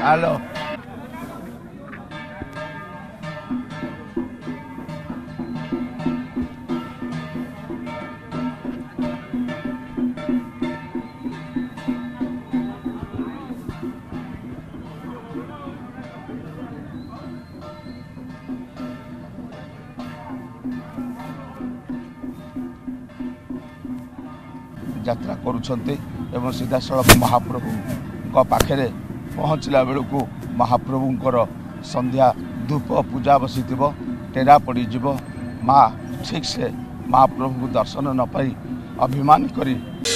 hello यात्रा करुछन्ते एवं सीधा सड़क महाप्रभु पाखे पहुँचला बेलू महाप्रभुंकर संध्या धूप पूजा बसी टेरा पड़ीज माँ ठीक से महाप्रभु को दर्शन न पाई अभिमान करी